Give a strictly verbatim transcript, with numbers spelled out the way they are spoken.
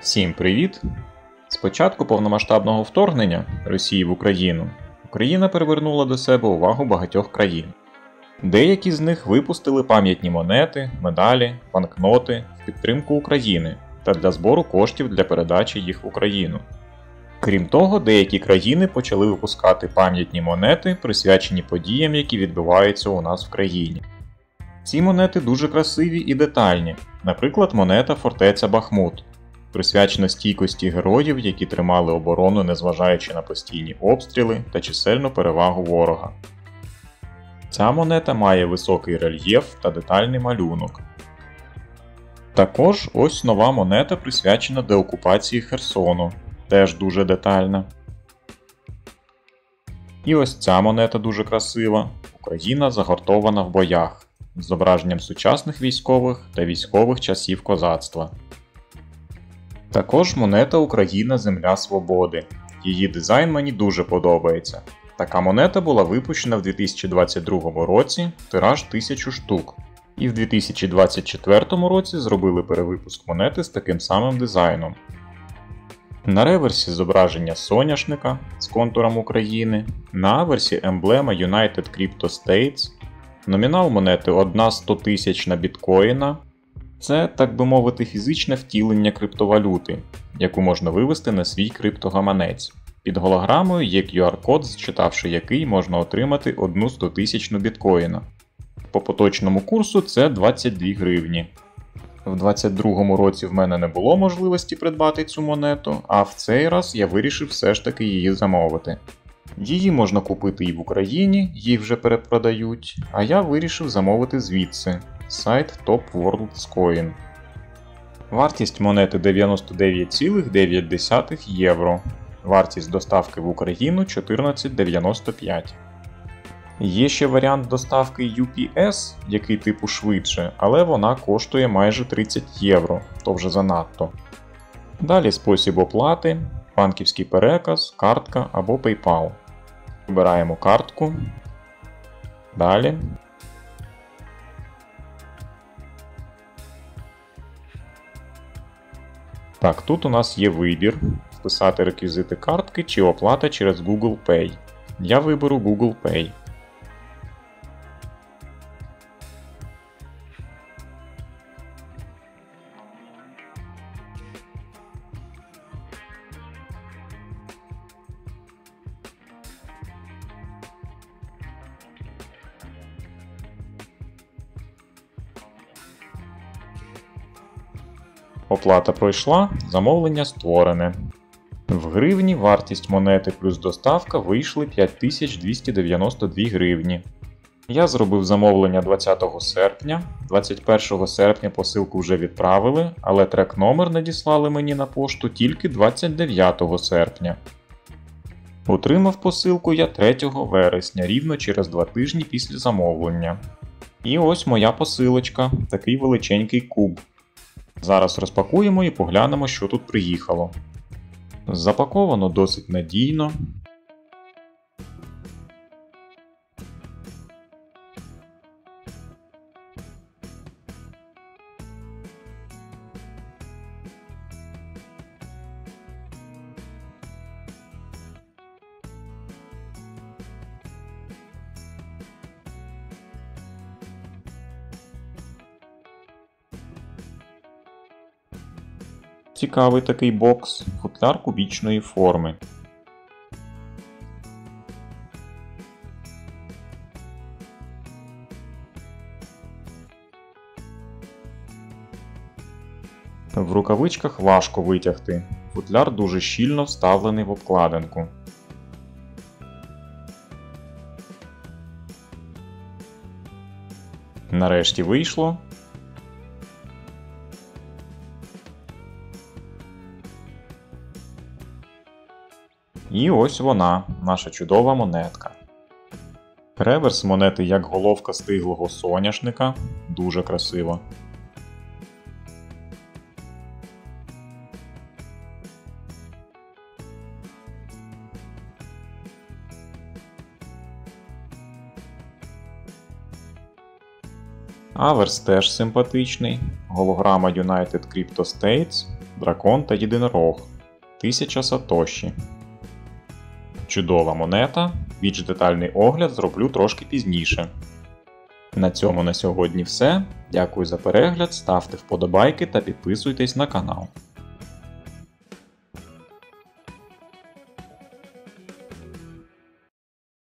Всім привіт! З початку повномасштабного вторгнення Росії в Україну Україна привернула до себе увагу багатьох країн. Деякі з них випустили пам'ятні монети, медалі, банкноти в підтримку України та для збору коштів для передачі їх в Україну. Крім того, деякі країни почали випускати пам'ятні монети, присвячені подіям, які відбуваються у нас в країні. Ці монети дуже красиві і детальні, наприклад, монета Фортеця Бахмут, присвячена стійкості героїв, які тримали оборону, незважаючи на постійні обстріли та чисельну перевагу ворога. Ця монета має високий рельєф та детальний малюнок. Також ось нова монета, присвячена деокупації Херсону, теж дуже детальна. І ось ця монета дуже красива. Україна загортована в боях, з зображенням сучасних військових та військових часів козацтва. Також монета Україна – Земля Свободи. Її дизайн мені дуже подобається. Така монета була випущена в дві тисячі двадцять другому році, тираж тисячу штук. І в дві тисячі двадцять четвертому році зробили перевипуск монети з таким самим дизайном. На реверсі зображення соняшника з контуром України, на аверсі емблема United Crypto States, номінал монети одна стотисячна біткоїна. Це, так би мовити, фізичне втілення криптовалюти, яку можна вивести на свій криптогаманець. Під голограмою є кью ар-код, зчитавши який можна отримати одну стотисячну біткоїна. По поточному курсу це двадцять дві гривні. В двадцять другому році в мене не було можливості придбати цю монету, а в цей раз я вирішив все ж таки її замовити. Її можна купити і в Україні, її вже перепродають, а я вирішив замовити звідси. Сайт Top Worlds Coin. Вартість монети дев'яносто дев'ять цілих дев'ять десятих євро. Вартість доставки в Україну чотирнадцять дев'яносто п'ять. Є ще варіант доставки ю пі ес, який типу швидше, але вона коштує майже тридцять євро, то вже занадто. Далі спосіб оплати, банківський переказ, картка або PayPal. Вибираємо картку. Далі. Так, тут у нас є вибір – вписати реквізити картки чи оплата через Google Pay. Я виберу Google Pay. Оплата пройшла, замовлення створене. В гривні вартість монети плюс доставка вийшли п'ять тисяч двісті дев'яносто дві гривні. Я зробив замовлення двадцятого серпня, двадцять першого серпня посилку вже відправили, але трек-номер надіслали мені на пошту тільки двадцять дев'ятого серпня. Отримав посилку я третього вересня, рівно через два тижні після замовлення. І ось моя посилочка, такий величенький куб. Зараз розпакуємо і поглянемо, що тут приїхало. Запаковано досить надійно. Цікавий такий бокс, футляр кубічної форми. В рукавичках важко витягти, футляр дуже щільно вставлений в обкладинку. Нарешті вийшло. І ось вона, наша чудова монетка. Реверс монети як головка стиглого соняшника, дуже красиво. Аверс теж симпатичний, голограма United Crypto States, Дракон та єдинорог. тисяча сатоші. Чудова монета. Більш детальний огляд зроблю трошки пізніше. На цьому на сьогодні все. Дякую за перегляд, ставте вподобайки та підписуйтесь на канал.